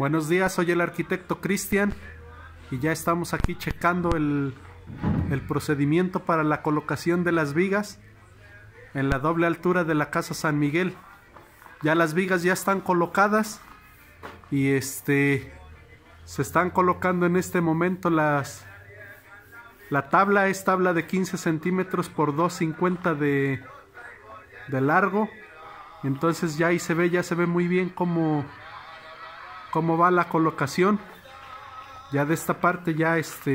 Buenos días, soy el arquitecto Cristian y ya estamos aquí checando el procedimiento para la colocación de las vigas en la doble altura de la Casa San Miguel. Ya las vigas ya están colocadas y se están colocando en este momento la tabla. Es tabla de 15 centímetros por 2,50 de largo. Entonces ya ahí ya se ve muy bien cómo va la colocación. Ya de esta parte ya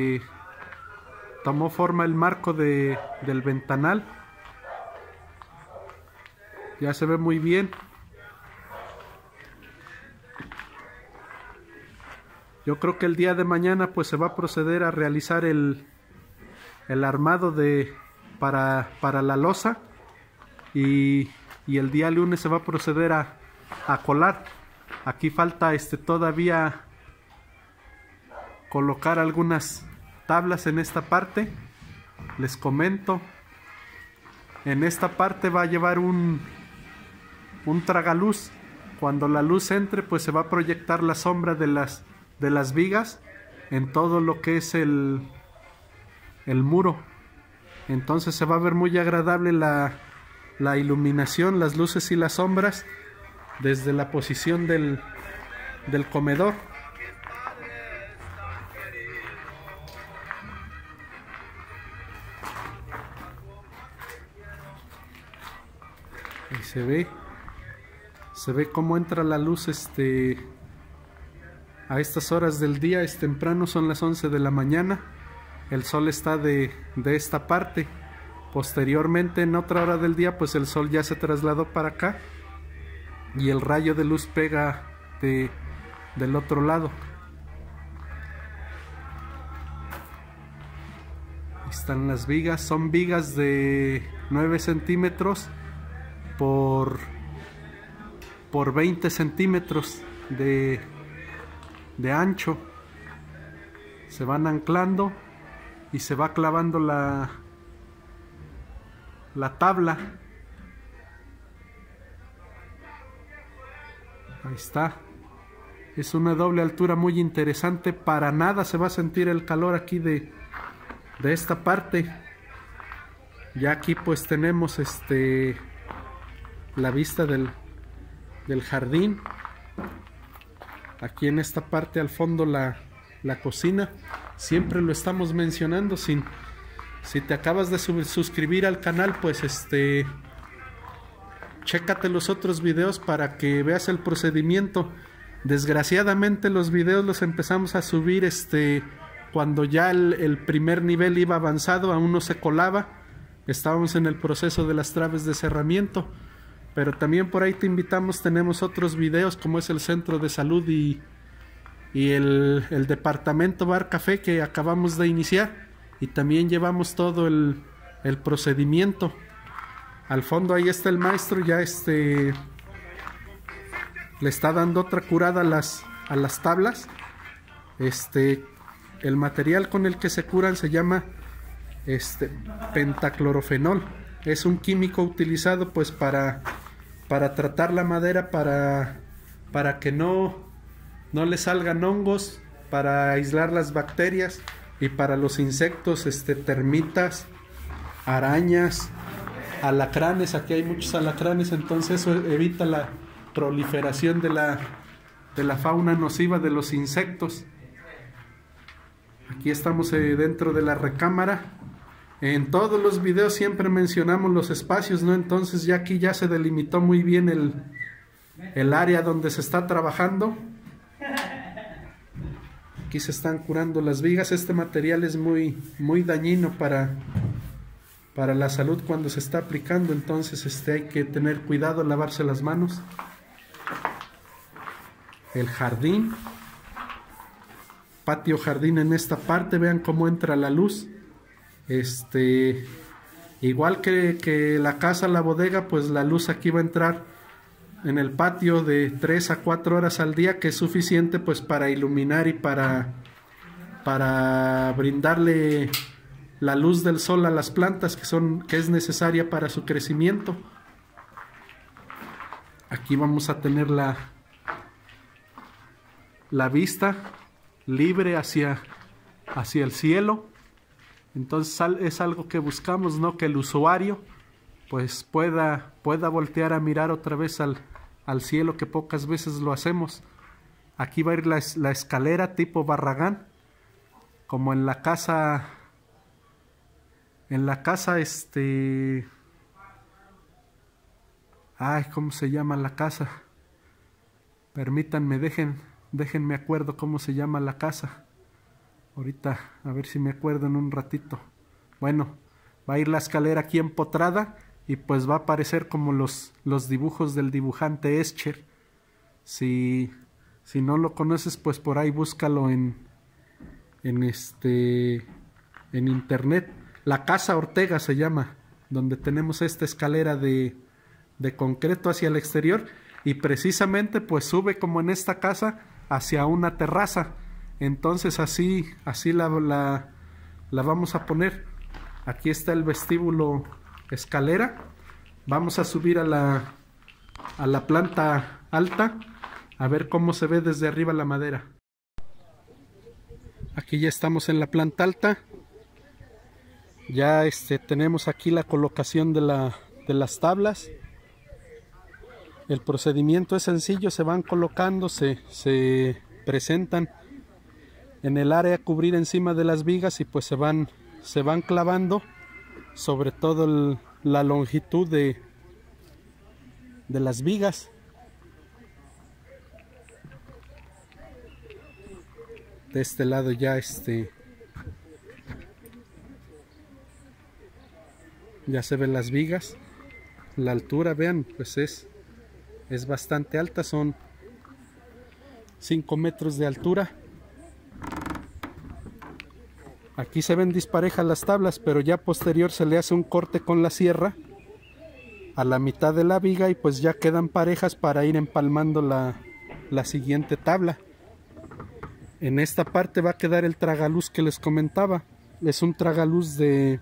tomó forma el marco del ventanal. Ya se ve muy bien. Yo creo que el día de mañana pues se va a proceder a realizar el armado para la losa y el día lunes se va a proceder a colar. Aquí falta todavía colocar algunas tablas en esta parte. Les comento, en esta parte va a llevar un tragaluz. Cuando la luz entre pues se va a proyectar la sombra de las vigas en todo lo que es el muro. Entonces se va a ver muy agradable la iluminación, las luces y las sombras desde la posición del comedor. Ahí se ve cómo entra la luz a estas horas del día. Es temprano, son las 11 de la mañana. El sol está de esta parte. Posteriormente, en otra hora del día, pues el sol ya se trasladó para acá y el rayo de luz pega del otro lado. Ahí están las vigas. Son vigas de 9 centímetros por 20 centímetros de ancho. Se van anclando y se va clavando la tabla. Ahí está. Es una doble altura muy interesante. Para nada se va a sentir el calor aquí de esta parte. Ya aquí pues tenemos la vista del jardín. Aquí en esta parte al fondo la cocina. Siempre lo estamos mencionando. Si te acabas de suscribir al canal, pues chécate los otros videos para que veas el procedimiento. Desgraciadamente los videos los empezamos a subir cuando ya el primer nivel iba avanzado, aún no se colaba. Estábamos en el proceso de las traves de cerramiento. Pero también por ahí te invitamos, tenemos otros videos como es el centro de salud y el departamento bar café que acabamos de iniciar. Y también llevamos todo el procedimiento. Al fondo ahí está el maestro, ya le está dando otra curada a las tablas. El material con el que se curan se llama pentaclorofenol. Es un químico utilizado pues para tratar la madera, para que no le salgan hongos, para aislar las bacterias y para los insectos, termitas, arañas, alacranes. Aquí hay muchos alacranes, entonces eso evita la proliferación de la fauna nociva de los insectos. Aquí estamos dentro de la recámara. En todos los videos siempre mencionamos los espacios, ¿no? Entonces ya aquí ya se delimitó muy bien el área donde se está trabajando. Aquí se están curando las vigas. Este material es muy dañino para la salud cuando se está aplicando, entonces hay que tener cuidado, lavarse las manos. El jardín, patio jardín en esta parte, vean cómo entra la luz. Igual que la casa, la bodega, pues la luz aquí va a entrar en el patio de 3 a 4 horas al día, que es suficiente pues para iluminar y para brindarle la luz del sol a las plantas que es necesaria para su crecimiento. Aquí vamos a tener la vista libre hacia el cielo. Entonces es algo que buscamos, ¿no? Que el usuario pues pueda voltear a mirar otra vez al cielo, que pocas veces lo hacemos. Aquí va a ir la escalera tipo Barragán, como en la casa, ay, ¿cómo se llama la casa? Permítanme, déjenme acuerdo cómo se llama la casa. Ahorita, a ver si me acuerdo en un ratito. Bueno, va a ir la escalera aquí empotrada y pues va a aparecer como los dibujos del dibujante Escher. Si no lo conoces, pues por ahí búscalo en internet. La Casa Ortega se llama, donde tenemos esta escalera de concreto hacia el exterior, y precisamente pues sube como en esta casa hacia una terraza. Entonces así la vamos a poner. Aquí está el vestíbulo escalera. Vamos a subir a la planta alta a ver cómo se ve desde arriba la madera. Aquí ya estamos en la planta alta. Ya tenemos aquí la colocación de las tablas. El procedimiento es sencillo, se van colocando, se presentan en el área a cubrir encima de las vigas y pues se van clavando sobre todo la longitud de las vigas. De este lado ya ya se ven las vigas. La altura, vean, pues es bastante alta, son 5 metros de altura. Aquí se ven disparejas las tablas, pero ya posterior se le hace un corte con la sierra a la mitad de la viga y pues ya quedan parejas para ir empalmando la siguiente tabla. En esta parte va a quedar el tragaluz que les comentaba. Es un tragaluz de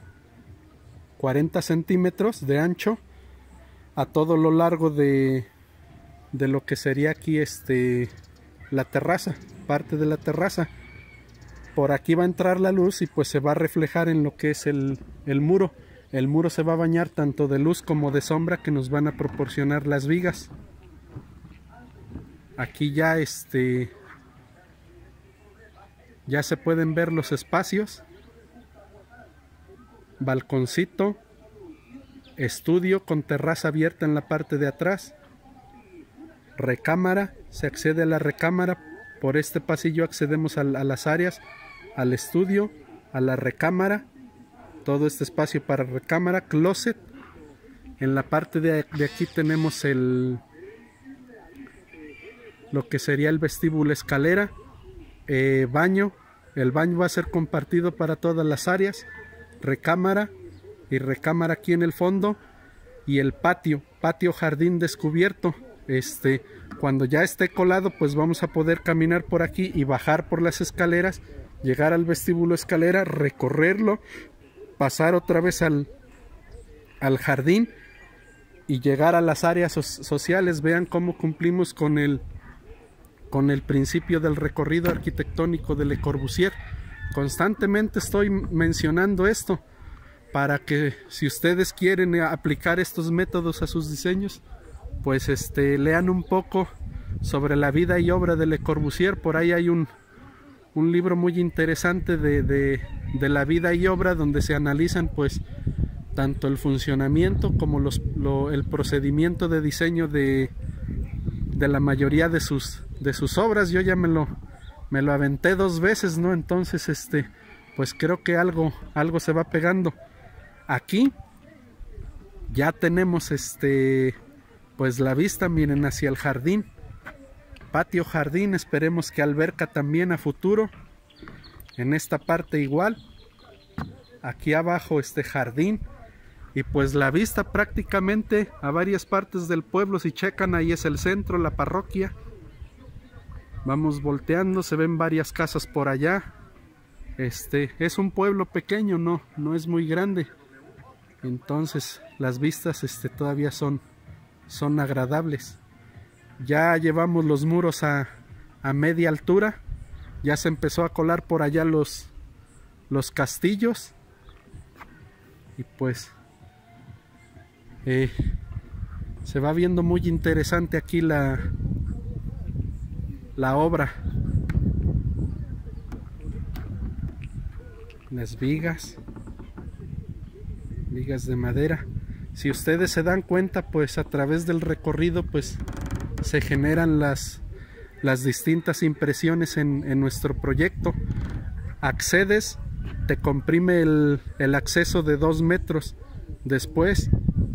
40 centímetros de ancho a todo lo largo de lo que sería aquí la terraza, parte de la terraza. Por aquí va a entrar la luz y pues se va a reflejar en lo que es el muro. El muro se va a bañar tanto de luz como de sombra que nos van a proporcionar las vigas. Aquí ya ya se pueden ver los espacios. Balconcito, estudio con terraza abierta en la parte de atrás. Recámara, se accede a la recámara. Por este pasillo accedemos a las áreas, al estudio, a la recámara. Todo este espacio para recámara, closet. En la parte de aquí tenemos lo que sería el vestíbulo escalera, baño. El baño va a ser compartido para todas las áreas. Recámara y recámara aquí en el fondo. Y el patio jardín descubierto. Cuando ya esté colado, pues vamos a poder caminar por aquí y bajar por las escaleras, llegar al vestíbulo escalera, recorrerlo, pasar otra vez al jardín y llegar a las áreas sociales. Vean cómo cumplimos con el principio del recorrido arquitectónico de Le Corbusier. Constantemente estoy mencionando esto para que, si ustedes quieren aplicar estos métodos a sus diseños, pues lean un poco sobre la vida y obra de Le Corbusier. Por ahí hay un libro muy interesante de la vida y obra, donde se analizan pues tanto el funcionamiento como el procedimiento de diseño de la mayoría de sus obras. Yo ya me lo aventé 2 veces, ¿no? Entonces pues creo que algo se va pegando. Aquí ya tenemos pues la vista, miren, hacia el jardín, patio jardín. Esperemos que alberca también a futuro. En esta parte igual, aquí abajo jardín, y pues la vista prácticamente a varias partes del pueblo. Si checan, ahí es el centro, la parroquia. Vamos volteando, se ven varias casas por allá. Es un pueblo pequeño, no es muy grande. Entonces las vistas todavía son agradables. Ya llevamos los muros a a media altura. Ya se empezó a colar por allá los castillos. Y pues se va viendo muy interesante aquí la obra. Las vigas de madera. Si ustedes se dan cuenta, pues a través del recorrido pues se generan las distintas impresiones en nuestro proyecto. Accedes, te comprime el acceso de 2 metros. Después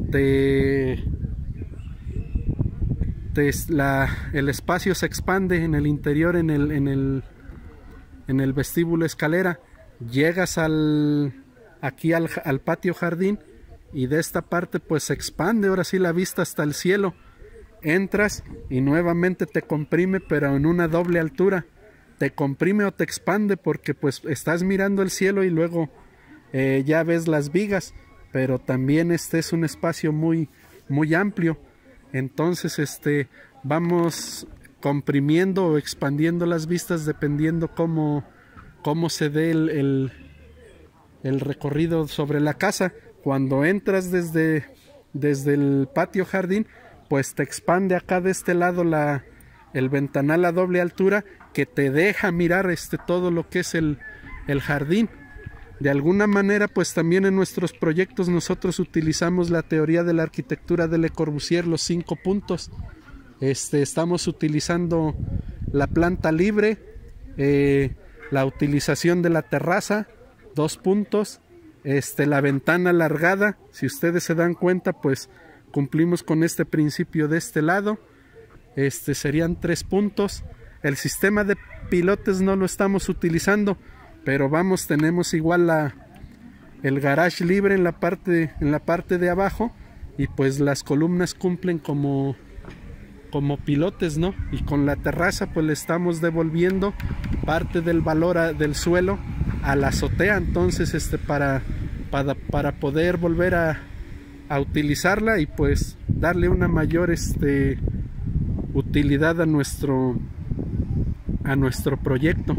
el espacio se expande en el interior, en el vestíbulo escalera. Llegas aquí al patio jardín, y de esta parte pues se expande ahora sí la vista hasta el cielo. Entras y nuevamente te comprime, pero en una doble altura. Te comprime o te expande porque pues estás mirando el cielo y luego ya ves las vigas, pero también este es un espacio muy amplio. Entonces vamos comprimiendo o expandiendo las vistas dependiendo cómo se dé el recorrido sobre la casa. Cuando entras desde el patio jardín, pues te expande acá de este lado el ventanal a doble altura, que te deja mirar todo lo que es el jardín. De alguna manera pues también en nuestros proyectos nosotros utilizamos la teoría de la arquitectura de Le Corbusier, los 5 puntos. Estamos utilizando la planta libre, la utilización de la terraza, 2 puntos, la ventana alargada. Si ustedes se dan cuenta, pues cumplimos con este principio de este lado. Serían 3 puntos. El sistema de pilotes no lo estamos utilizando, pero tenemos igual el garage libre en la parte de abajo, y pues las columnas cumplen como pilotes, ¿no? Y con la terraza pues le estamos devolviendo parte del valor del suelo a la azotea. Entonces para poder volver a utilizarla y pues darle una mayor utilidad a nuestro proyecto.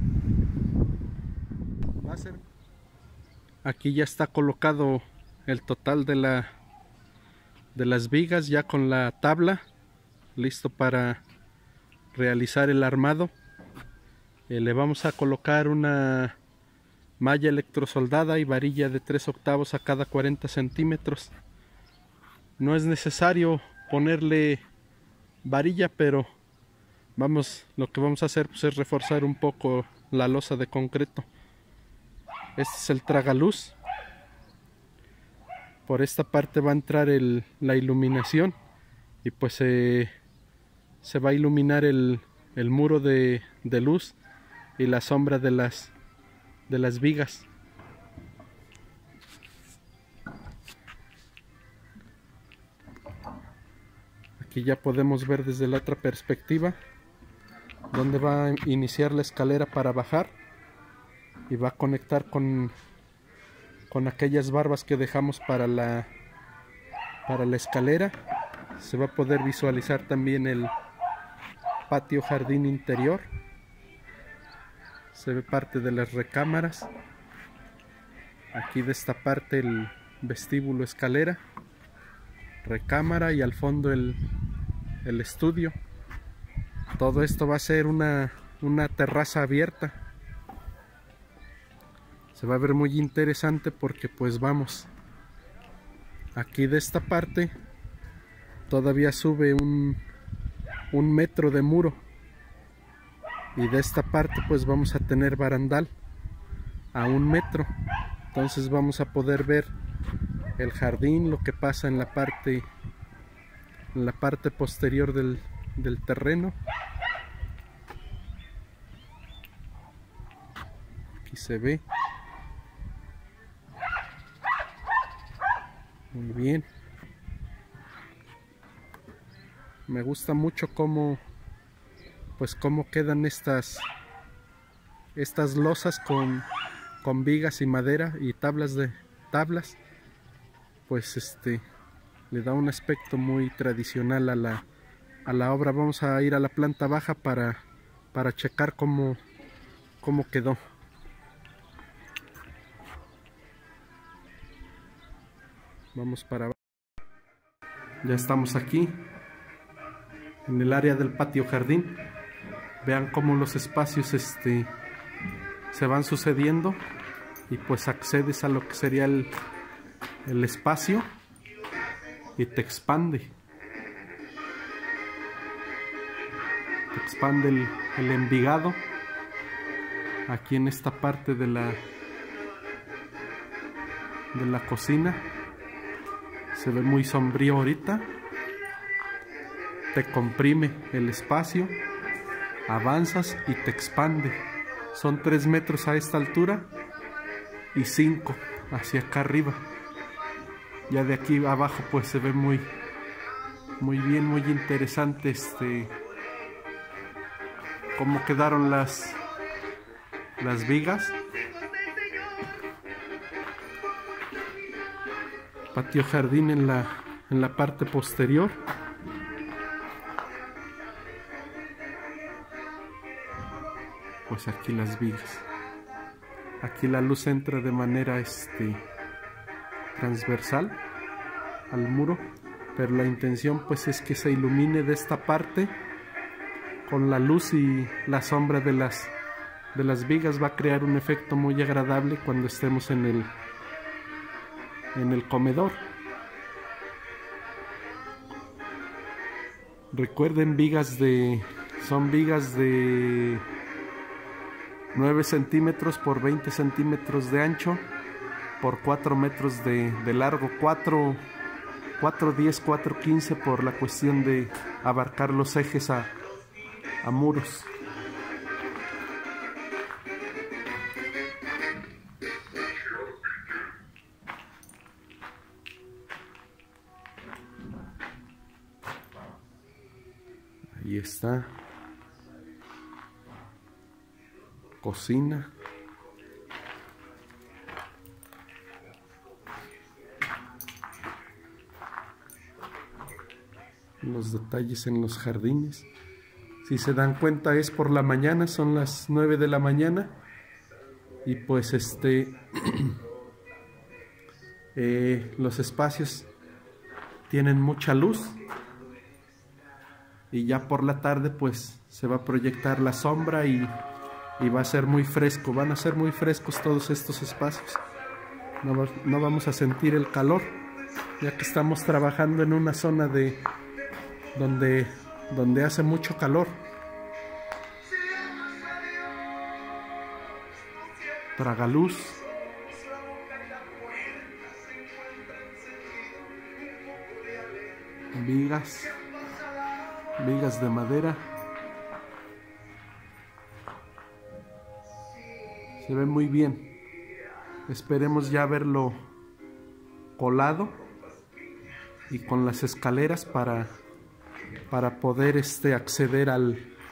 Aquí ya está colocado el total de las vigas, ya con la tabla, listo para realizar el armado. Le vamos a colocar una malla electrosoldada y varilla de 3/8 a cada 40 centímetros. No es necesario ponerle varilla, pero lo que vamos a hacer pues es reforzar un poco la losa de concreto. Este es el tragaluz. Por esta parte va a entrar la iluminación, y pues se va a iluminar el muro de luz y la sombra de las vigas. Aquí ya podemos ver desde la otra perspectiva donde va a iniciar la escalera para bajar, y va a conectar con aquellas barbas que dejamos para la escalera. Se va a poder visualizar también el patio jardín interior. Se ve parte de las recámaras. Aquí de esta parte el vestíbulo escalera, recámara, y al fondo el estudio. Todo esto va a ser una terraza abierta. Se va a ver muy interesante porque pues aquí de esta parte todavía sube un metro de muro, y de esta parte pues vamos a tener barandal a 1 metro. Entonces vamos a poder ver el jardín, lo que pasa en la parte posterior del terreno. Aquí se ve muy bien. Me gusta mucho cómo quedan estas losas con vigas y madera y tablas, pues le da un aspecto muy tradicional a la obra. Vamos a ir a la planta baja para para checar cómo quedó. Vamos para abajo. Ya estamos aquí en el área del patio jardín. Vean cómo los espacios se van sucediendo y pues accedes a lo que sería el espacio y te expande. Te expande el envigado aquí en esta parte de la cocina. Se ve muy sombrío ahorita. Te comprime el espacio, avanzas y te expande. Son 3 metros a esta altura y 5 hacia acá arriba. Ya de aquí abajo pues se ve muy bien, muy interesante cómo quedaron las vigas. Patio jardín en la parte posterior. Pues aquí las vigas. Aquí la luz entra de manera transversal al muro, pero la intención pues es que se ilumine de esta parte con la luz, y la sombra de las vigas va a crear un efecto muy agradable cuando estemos en el comedor. Recuerden, son vigas de 9 centímetros por 20 centímetros de ancho por 4 metros de largo, 4.10, 4.15 por la cuestión de abarcar los ejes a muros. Ahí está. Cocina. Los detalles en los jardines. Si se dan cuenta, es por la mañana, son las 9 de la mañana. Y pues los espacios tienen mucha luz. Y ya por la tarde pues se va a proyectar la sombra y va a ser muy fresco. Van a ser muy frescos todos estos espacios. No vamos a sentir el calor, ya que estamos trabajando en una zona donde hace mucho calor. Tragaluz. Vigas de madera. Se ve muy bien. Esperemos ya verlo colado y con las escaleras para poder acceder a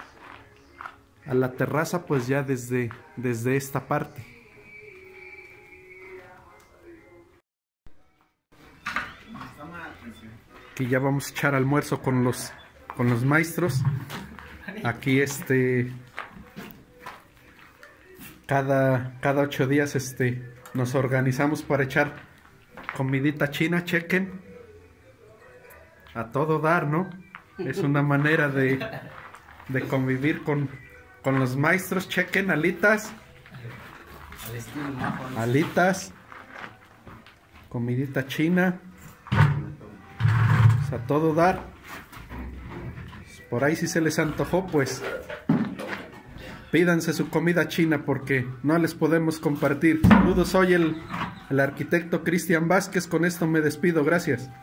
la terraza, pues ya desde esta parte. Aquí ya vamos a echar almuerzo con los maestros. Aquí cada 8 días nos organizamos para echar comidita china. Chequen, a todo dar, ¿no? Es una manera de convivir con los maestros. Chequen, alitas, comidita china, a todo dar. Por ahí si se les antojó, pues pídanse su comida china porque no les podemos compartir. Saludos, soy el arquitecto Cristian Vázquez. Con esto me despido, gracias.